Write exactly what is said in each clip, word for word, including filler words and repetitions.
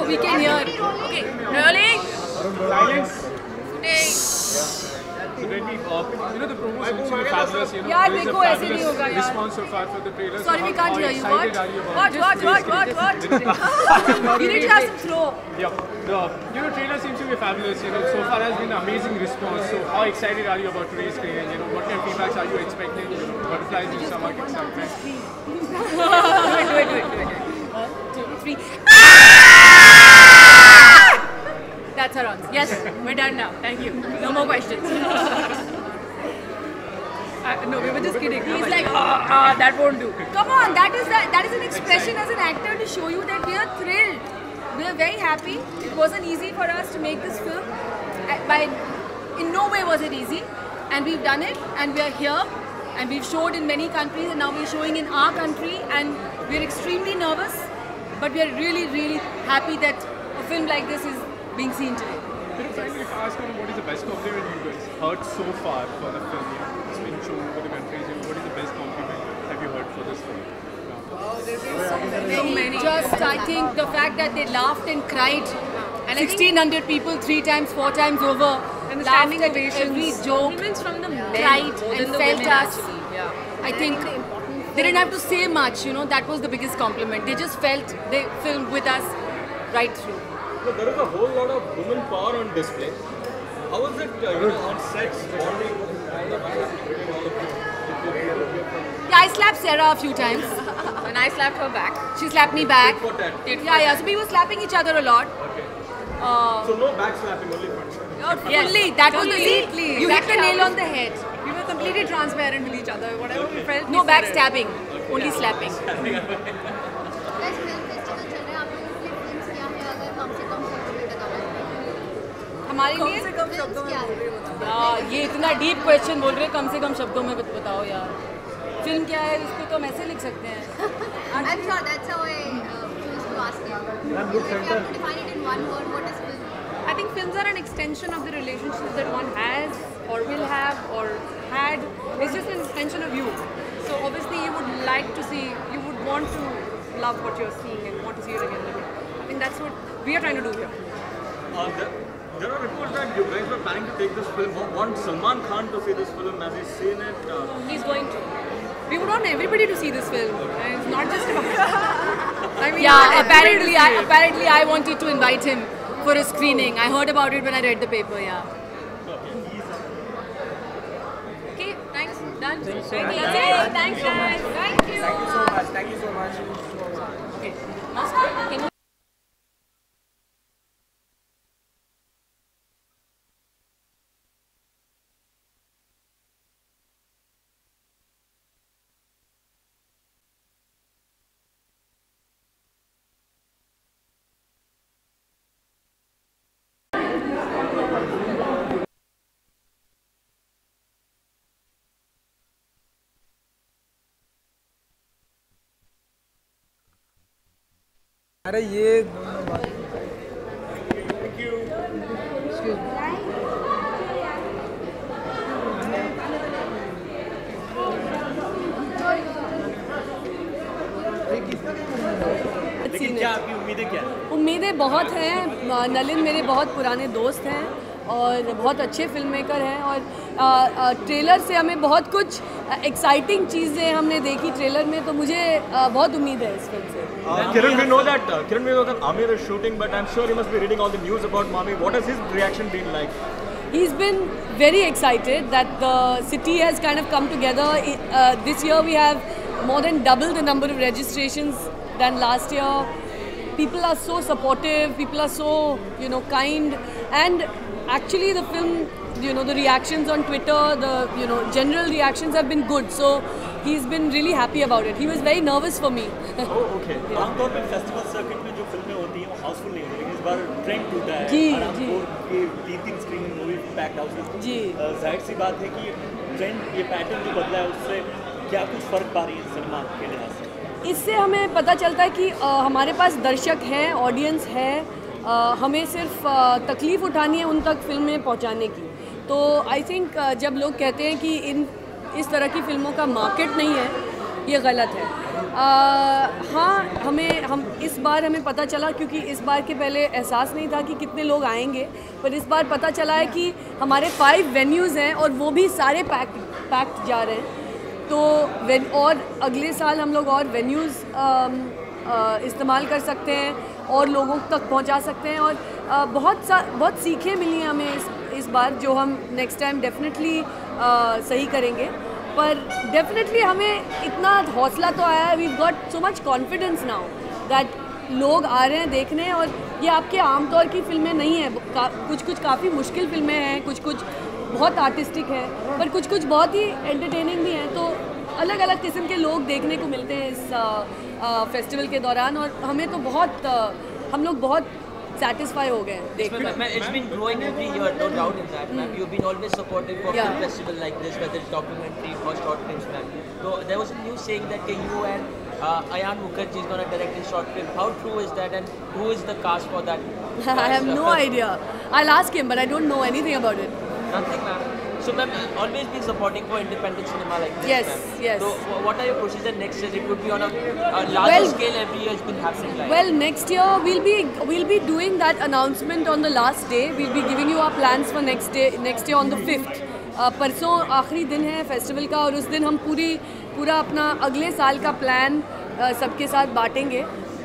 we can hear. Okay, rolling. Silence. So Reddy, uh, you know the promo seems to be fabulous. You know, Yeah, there is a देखो ऐसे नहीं fabulous होगा यार. response so far for the trailer. Sorry, so we how, can't how hear you. excited What? are you about What? this What? What? release? What? What? You need to have some flow. Yeah, the you know trailer seems to be fabulous. You know, so far has been amazing response. So how excited are you about today's screening? You know, what kind of feedbacks are you expecting? Butterflies in stomach, excitement. do it, do it, do it, do it. One, two, three. That's our answer. Yes, we're done now. Thank you. No more questions. Uh, no, we were just kidding. He's like, ah, ah, that won't do. Come on, that is that. That is an expression as an actor to show you that we are thrilled. We are very happy. It wasn't easy for us to make this film. By in no way was it easy, and we've done it, and we are here, and we've showed in many countries, and now we're showing in our country, and we're extremely nervous, but we are really, really happy that a film like this is being seen today. You know, finally, if I ask you what is the best compliment you guys heard so far for the film? You know, it's been shown over the countries. You know, what is the best compliment have you heard for this film? So many. Just, I think the fact that they laughed and cried, and sixteen hundred people three times, four times over, and the laughed standing at ovations, every joke, compliments from the men, cried more and than the felt women us. actually. Yeah. I think they didn't have to say much, you know, that was the biggest compliment. They just felt they filmed with us right through. So there is a whole lot of woman power on display. How is it, uh, you know, on sets, bonding? Yeah, I slapped Sarah a few times. And I slapped her back. She slapped me back. For that. Yeah, yeah, so we were slapping each other a lot. Okay. Uh, So no backslapping, only front slapping. yes, fully, that was the Completely. You hit the Exactly nail how on the head. We were completely transparent with each other. Whatever we felt. No we said it. backstabbing, only slapping. Film festival चल रहे हैं, आप लोगों के लिए films क्या है अगर कम से कम शब्दों में बताना है? हमारे लिए फिल्म्स क्या है? यार ये इतना डीप क्वेश्चन बोल रहे हैं, कम से कम शब्दों में बत- बताओ यार. फिल्म क्या है इसको तो हम ऐसे लिख सकते हैं. I'm sure that's how I uh, choose to ask you. If you have to define it in one word, what is film? I think films are an extension of the relationships that one has or will have or had. It's just an extension of you. So obviously you would like to see, you would want to love what you're seeing and want to see it again. I think that's what we are trying to do here. Uh, there, there are reports that you guys were planning to take this film. Want Salman Khan to see this film? Has he seen it? Uh, He's going to. We would want everybody to see this film. And it's not just about. I mean, Yeah, we want everybody apparently, to I, see it. apparently I wanted to invite him for a screening. I heard about it when I read the paper. Yeah. Okay, thanks. Done. That's it. Thanks, guys. Thank you. Thank you so much. Thank you so much. Okay. Oscar, can you अरे ये लेकिन क्या आपकी उम्मीदें क्या हैं? उम्मीदें बहुत हैं. नलिन मेरे बहुत पुराने दोस्त हैं और बहुत अच्छे फिल्म मेकर हैं और आ, आ, ट्रेलर से हमें बहुत कुछ एक्साइटिंग चीज़ें हमने देखी ट्रेलर में, तो मुझे आ, बहुत उम्मीद है इस फिल्म से. Uh, Kiran, we know that uh, Kiran, we know that Amir is shooting, but I'm sure he must be reading all the news about Mami. What has his reaction been like? He's been very excited that the city has kind of come together. Uh, this year we have more than double the number of registrations than last year. People are so supportive, people are so, you know, kind, and actually the film, you know, the reactions on Twitter, the, you know, general reactions have been good. So he's been really happy about it. He was very nervous for me. Oh, okay. आमतौर पर festival circuit में जो फिल्में होती हैं वो हाउसफुल नहीं होती, लेकिन इस बार ट्रेंड टूटा है. जी, आराम जी. को ये तीन तीन स्क्रीन मूवी पैक्ड हाउसेस. जी. जाहिर सी बात है कि ट्रेंड ये पैटर्न जो बदला है उससे क्या कुछ फर्क पा रही है सिनेमा के लिहाज से? इससे हमें पता चलता है कि आ, हमारे पास दर्शक हैं, ऑडियंस है. आ, हमें सिर्फ आ, तकलीफ़ उठानी है उन तक फिल्में पहुंचाने की. तो आई थिंक जब लोग कहते हैं कि इन इस तरह की फिल्मों का मार्केट नहीं है ये गलत है। आ, हाँ, हमें हम इस बार हमें पता चला, क्योंकि इस बार के पहले एहसास नहीं था कि कितने लोग आएंगे, पर इस बार पता चला है कि हमारे फाइव वेन्यूज़ हैं और वो भी सारे पैक पैक्ड जा रहे हैं। तो वेन और अगले साल हम लोग और वेन्यूज़ इस्तेमाल कर सकते हैं और लोगों तक पहुंचा सकते हैं, और आ, बहुत सा बहुत सीखें मिली हैं हमें इस इस बार, जो हम नेक्स्ट टाइम डेफिनेटली सही करेंगे। पर डेफिनेटली हमें इतना हौसला तो आया है, we got so much confidence now that लोग आ रहे हैं देखने, और ये आपके आमतौर की फिल्में नहीं हैं, कुछ कुछ काफ़ी मुश्किल फिल्में हैं, कुछ कुछ बहुत आर्टिस्टिक है, पर कुछ कुछ बहुत ही एंटरटेनिंग भी हैं। तो अलग अलग किस्म के लोग देखने को मिलते हैं इस आ, आ, फेस्टिवल के दौरान, और हमें तो बहुत आ, हम लोग बहुत satisfy हो गए हैं देख के। It's been growing every year, no doubt in that, ma'am. You've been always supportive for Yeah. film festival like this, whether it's documentary or short films, ma'am. So there was a news saying that okay, you and uh, Ayan Mukherjee is going to direct a short film. How true is that, and who is the cast for that? I have no idea. I'll ask him, but I don't know anything about it. Nothing, ma'am. So, ma'am, you've always been supporting for independent cinema like this, Yes, ma'am. yes. So, wh- what are your procedure next year? It would be on a, a larger Well- scale every year. It's been happening like. Well, next year we'll be we'll be doing that announcement on the last day. We'll be giving you our plans for next day next year on the fifth. Uh, परसों आखिरी दिन है festival का, और उस दिन हम पूरी पूरा अपना अगले साल का प्लान uh, सबके साथ बांटेंगे।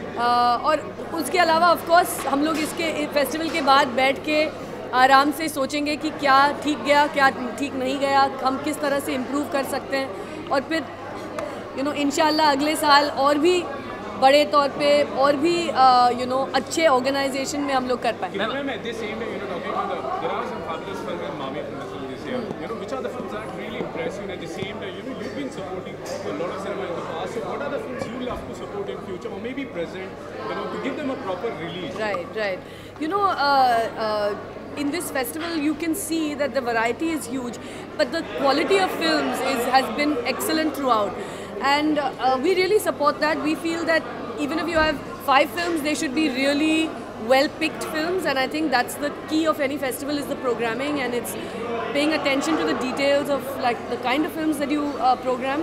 uh, और उसके अलावा ऑफ कोर्स हम लोग इसके फेस्टिवल के बाद बैठ के आराम से सोचेंगे कि क्या ठीक गया, क्या ठीक नहीं गया, हम किस तरह से इम्प्रूव कर सकते हैं, और फिर यू नो इंशाल्लाह अगले साल और भी बड़े तौर पे और भी यू नो अच्छे ऑर्गेनाइजेशन में हम लोग कर पाएंगे। Ma'am, at this same time, you know, talking about the, there are some fabulous films in Mami film festival this year. You know, which are the films that really impress you? And at the same time, you know, you've been supporting a lot of cinema in the past. So, what are the films you love to support in future, or maybe present? You know, to give them a proper release. Right, right. You know, uh, uh, in this festival, you can see that the variety is huge, but the quality of films is has been excellent throughout, and uh, we really support that. We feel that even if you have five films, they should be really well-picked films, and I think that's the key of any festival is the programming, and it's paying attention to the details of like the kind of films that you uh, program.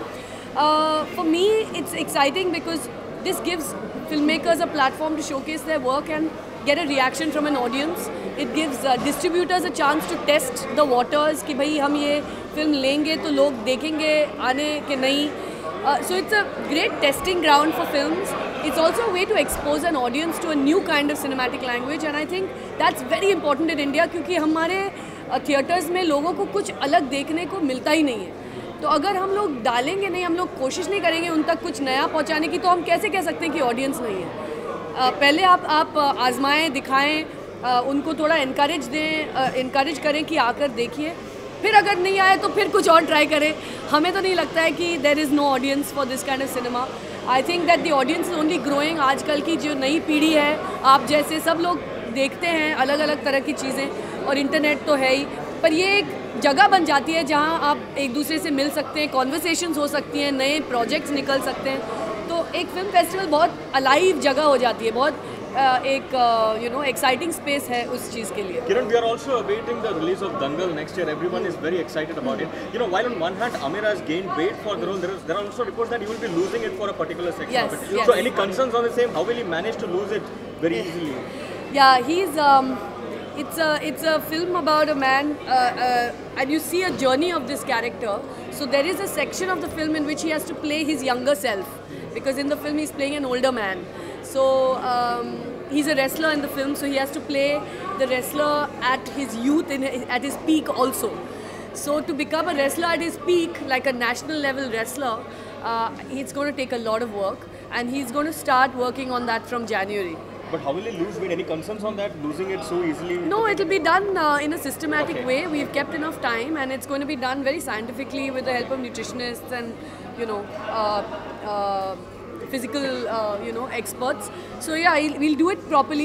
Uh, for me, it's exciting because this gives filmmakers a platform to showcase their work and get a reaction from an audience. It gives uh, distributors a chance to test the waters कि भाई हम ये film लेंगे तो लोग देखेंगे आने के नहीं. Uh, so it's a great testing ground for films. It's also a way to expose an audience to a new kind of cinematic language, and I think that's very important in India क्योंकि हमारे theatres में लोगों को कुछ अलग देखने को मिलता ही नहीं है. तो अगर हम लोग डालेंगे नहीं, हम लोग कोशिश नहीं करेंगे उन तक कुछ नया पहुंचाने की, तो हम कैसे कह सकते हैं कि ऑडियंस नहीं है. uh, पहले आप आप आजमाएं, दिखाएं, uh, उनको थोड़ा इनकरेज दें, इनकरेज uh, करें कि आकर देखिए. फिर अगर नहीं आए तो फिर कुछ और ट्राई करें. हमें तो नहीं लगता है कि there is no audience for this kind of cinema. I think that the audience is only growing. आजकल की जो नई पीढ़ी है, आप जैसे सब लोग देखते हैं अलग अलग तरह की चीज़ें, और इंटरनेट तो है ही, पर ये एक जगह बन जाती है जहाँ आप एक दूसरे से मिल सकते हैं, कॉन्वर्सेशंस हो सकती हैं, नए प्रोजेक्ट्स निकल सकते हैं. तो एक फिल्म फेस्टिवल बहुत अलाइव जगह हो जाती है, बहुत Uh, एक यू नो एक्साइटिंग स्पेस है उस चीज़ के लिए. Kiran, we are also awaiting the release of Dangal next year. Everyone is very excited about it. You know, while on one hand Aamir has gained weight for the role, there, is, there are also reports that he will be losing it for a particular section Yes, of it. yes. So, any concerns on the same? How will he manage to lose it very easily? Yeah, he's. Um, it's a it's a film about a man, uh, uh, and you see a journey of this character. So there is a section of the film in which he has to play his younger self, because in the film he's playing an older man. So um, he's a wrestler in the film, so he has to play the wrestler at his youth, in at his peak also. So to become a wrestler at his peak, like a national level wrestler, uh, it's going to take a lot of work, and he's going to start working on that from January. But how will he lose weight? Any concerns on that? Losing it so easily? No, it'll be done uh, in a systematic Okay. way. We've kept enough time, and it's going to be done very scientifically with the help of nutritionists and, you know, uh, uh, physical, uh, you know, experts. So yeah, he'll- we'll do it properly.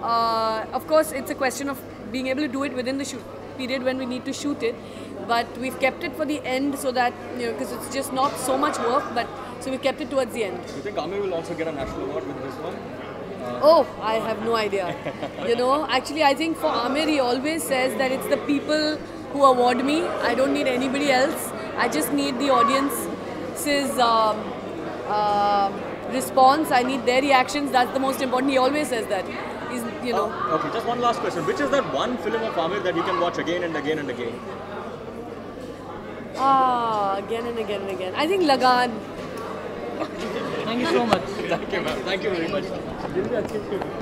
Uh, of course, it's a question of being able to do it within the shoot period when we need to shoot it. But we've kept it for the end so that, you know, because it's just not so much work, but so we've kept it towards the end. Do you think Aamir will also get a national award with this one? Oh, I have no idea. You know, actually, I think for Aamir, he always says that it's the people who award me. I don't need anybody else. I just need the audience's um, uh, response. I need their reactions. That's the most important. He always says that. He's, you know. Oh, okay, just one last question. Which is that one film of Amir that you can watch again and again and again? Ah, again and again and again. I think Lagan. Thank you so much. Thank you, ma'am. Thank you very much.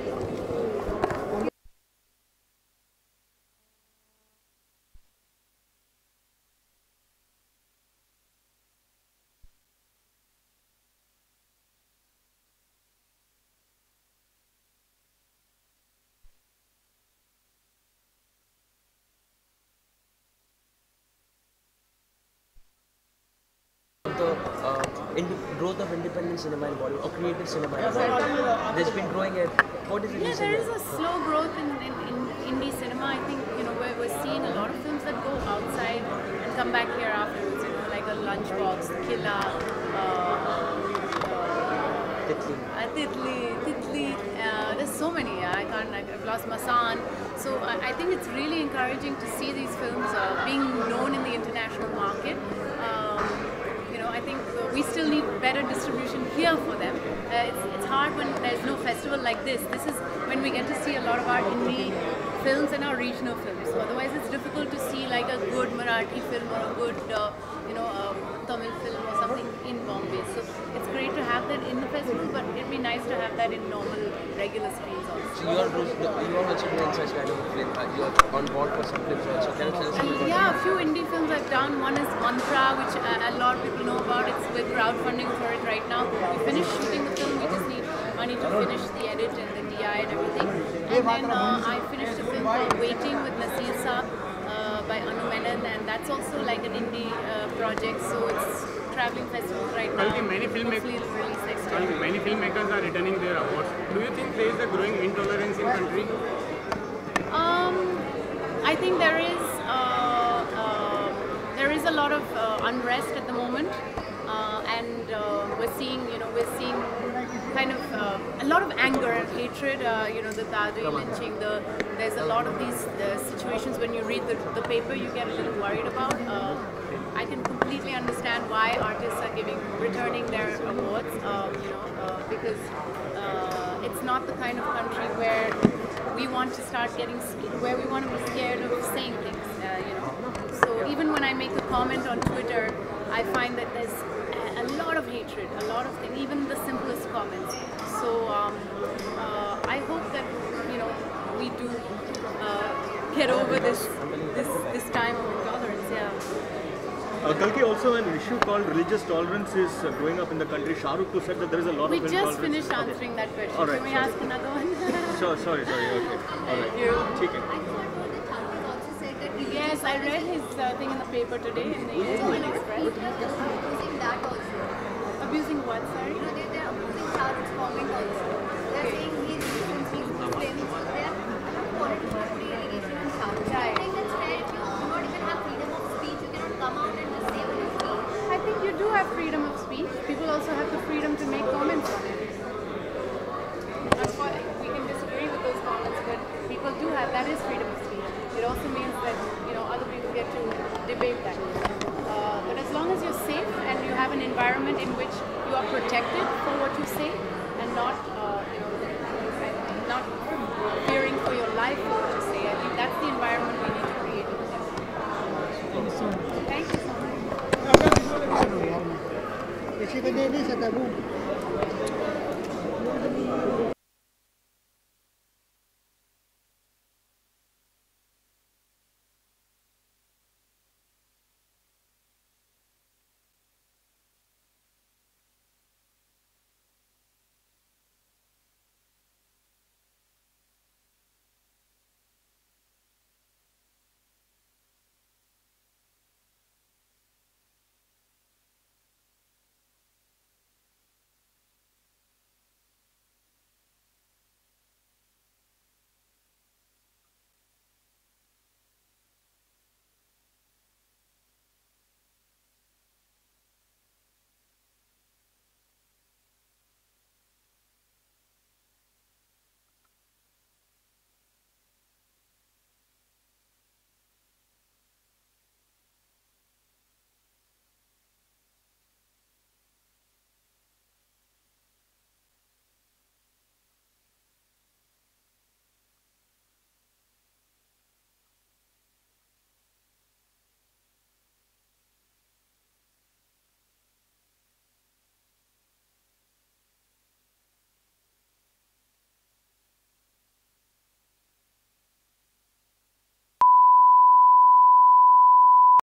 The uh, in growth of independent cinema in Bollywood or creative cinema in Bollywood. There's been growing at what is it? Yeah, there is a slow growth in, in, in indie cinema. I think you know we're, we're seeing a lot of films that go outside and come back here afterwards. You know, like a Lunchbox, Killa, uh, uh, Titli. uh, Titli, Titli. Uh, there's so many. I can't. I've lost Masan. So uh, I think it's really encouraging to see these films uh, being known in the international market. Um, I think we still need better distribution here for them. Uh, it's, it's hard when there's no festival like this. This is when we get to see a lot of our indie films and our regional films. So otherwise it's difficult to see like a good Marathi film or a good, uh, you know, uh, Tamil film or something in Bombay. So it's great to have that in the festival, but it'd be nice to have that in normal, regular screens also. So you are you are also doing such kind of a film. Uh, you are on board for some films also. Can you tell us a little bit? Yeah, a few indie films I've done. One is Mantra, which uh, a lot of people know about. It's with crowdfunding for it right now. We finished shooting the film. We just need money to finish the edit and the D I and everything. And then uh, I finished a film called Waiting with Nasir Saab uh, by Anu Menon, and that's also like an indie uh, project. So it's traveling festivals right now. Kalki, many filmmakers, Hopefully it'll release next year. many filmmakers are returning their awards. Do you think there is a growing intolerance in country? Um, I think there is uh, uh, there is a lot of uh, unrest at the moment, uh, and uh, we're seeing you know we're seeing kind of uh, a lot of anger and hatred. Uh, you know the Dadri lynching. The there's a lot of these uh, situations when you read the, the paper you get a little worried about. Uh, I can completely understand why artists are giving returning their awards. Uh, you know uh, because uh, it's not the kind of country where we want to start getting, where we want to be scared of saying things, uh, you know. So even when I make a comment on Twitter, I find that there's a, a lot of hatred, a lot of things, even the simplest comments. So um, uh, I hope that, you know, we do uh, get over this, this, this time of intolerance, yeah. Uh, Kalki, also an issue called religious tolerance is uh, growing up in the country. Shah Rukh too said that there is a lot we of just intolerance. finished Okay. answering that question. All right, Can we sorry. ask another one? Sure, sorry, sorry, okay. All right. Thank you. ठीक है. I just want to know that Thakur also said that yes, I read his uh, thing in the paper today in the Indian Express. Abusing that also. Abusing what, sorry? You know, they, they're abusing Shah Rukh's comment also. They're saying he's, since he's claiming, so they're calling for re-allegation on Shah Rukh. I think that's fair. If you do not even have freedom of speech, you cannot come out and just say what you feel. I think you do have freedom of speech. People also have the freedom to make comments on it. That's why we can disagree with those comments, but people do have, that is freedom of speech. It also means that, you know, other people get to debate that. Uh, but as long as you're safe and you have an environment in which you are protected for what you say and not, uh, you know, not fearing for your life for what you say, I think that's the environment we need to create. Thank you so much. Kasi kanya ini sa tabung.